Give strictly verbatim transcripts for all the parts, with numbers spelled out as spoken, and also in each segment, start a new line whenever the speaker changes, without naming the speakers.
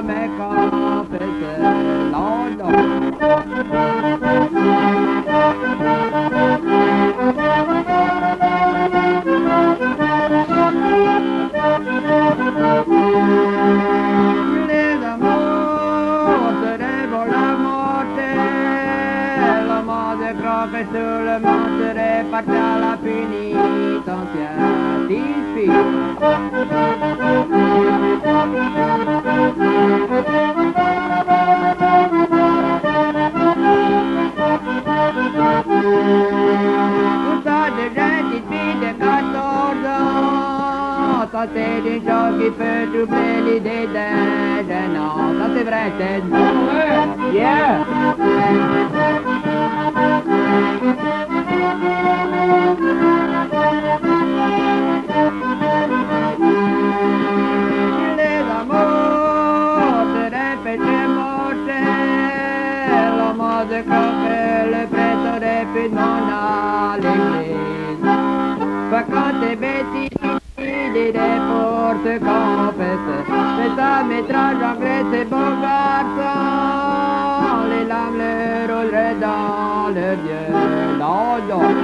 med kaffet lada. Lilla motor, det var la morte, la madre croque sulle motere, parta la penitenziaria di Usate gente di quattordici ans, ça c'est des gens qui peuvent doubler l'idée d'un an. Ça c'est vrai, c'est yeah. Les amours se répètent mortels, la mort de croque, le prêtre rapidement à l'église. Pas quand t'es bêtise, il est pour te confesser. Mais ça métrage anglais, c'est beau garçon, les lames le rouleraient dans le vieux landau.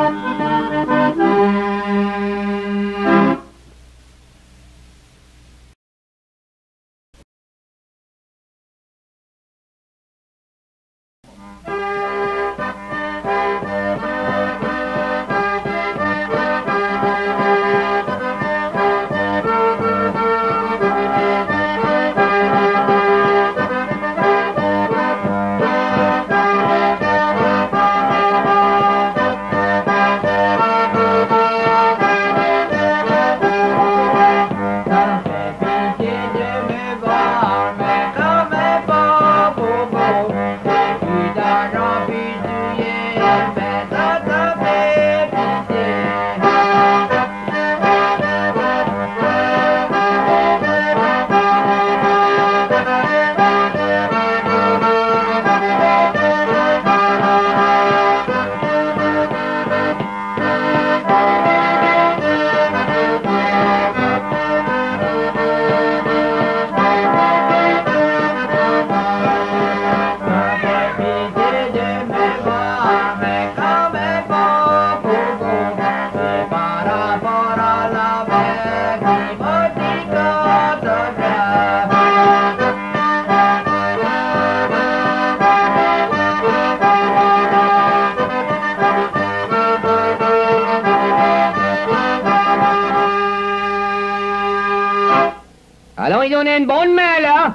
Allons y donner une bonne main, là!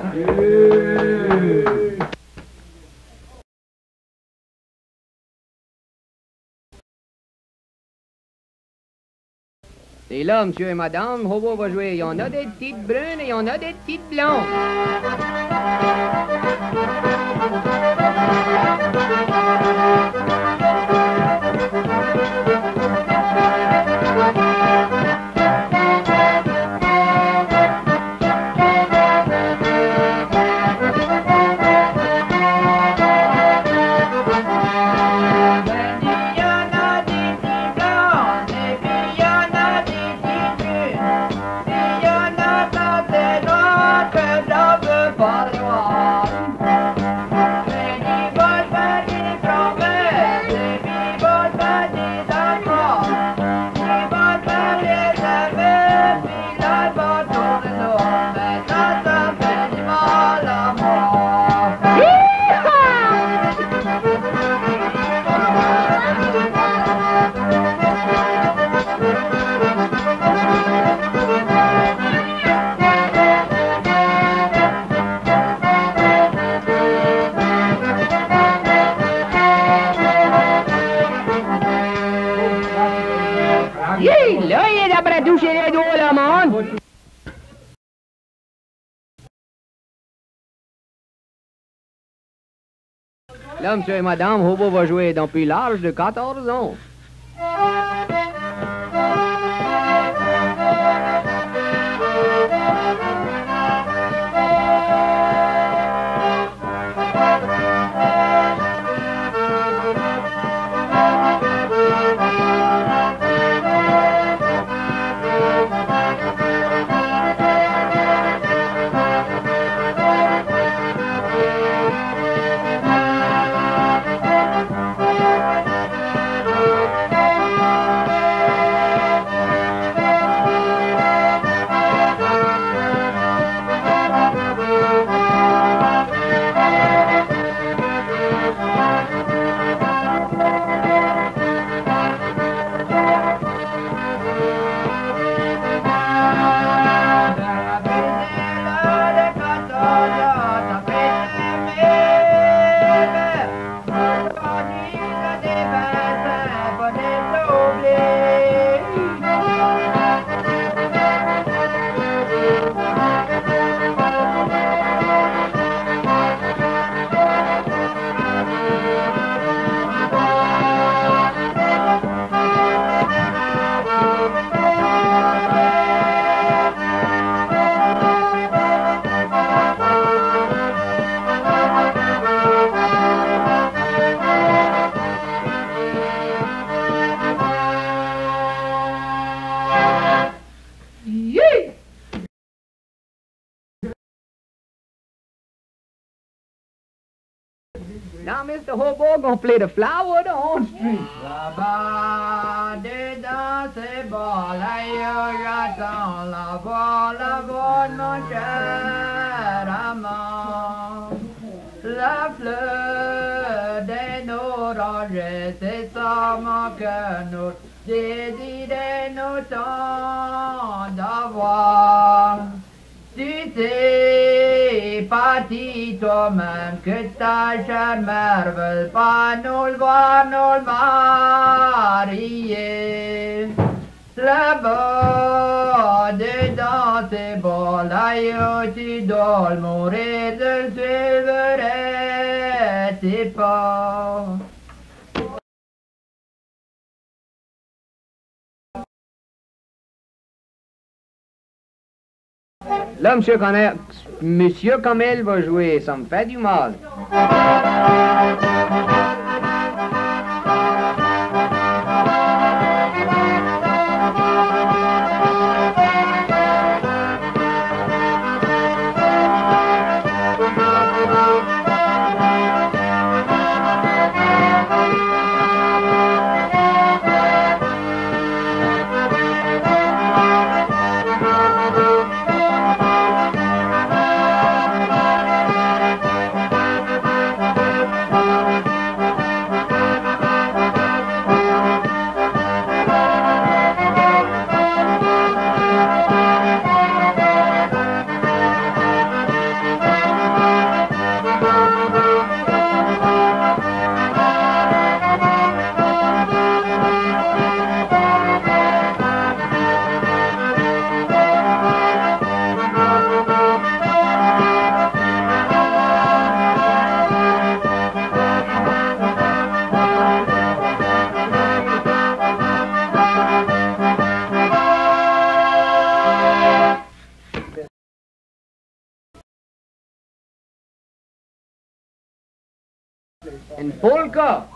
C'est là, monsieur et madame, Hobo va jouer. Il y en a des petites brunes et il y en a des petites blondes. Là, il est d'après toucher les doigts, le monde. Là, monsieur et madame, Hobo va jouer depuis l'âge de quatorze ans. Now Mister Hobo gonna play the flower the on street.
Là-bas, dedans ces balailles, j'attends la voix, la voix de mon cher amant. La fleur d'un oranger, c'est ça mon cœur, nous désirons nous tant d'avoir. Tu sais, parti toi-même, que ta chère mère veut pas nous le voir, nous le marier. Là-bas, dedans ces balailles, tu dois mourir, je suivrai tes pas.
Là, Monsieur Comel, Monsieur Comel va jouer, ça me fait du mal. In polka.